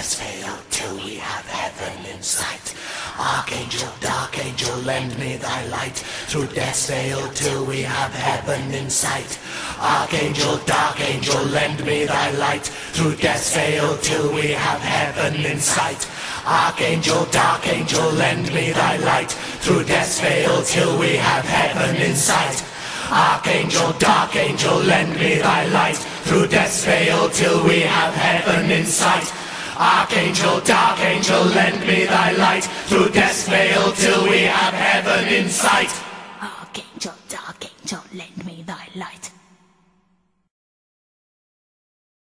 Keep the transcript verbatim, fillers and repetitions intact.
death's veil till we have heaven in sight. Archangel, dark angel, lend me thy light through death's veil till we have heaven in sight. Archangel, dark angel, lend me thy light through death's veil till we have heaven in sight. Archangel, dark angel, lend me thy light through death's veil till we have heaven in sight. Archangel, dark angel, lend me thy light through death's veil till we have heaven in sight. Archangel, dark angel, lend me thy light through death's veil till we have heaven in sight. Archangel, dark angel, lend me thy light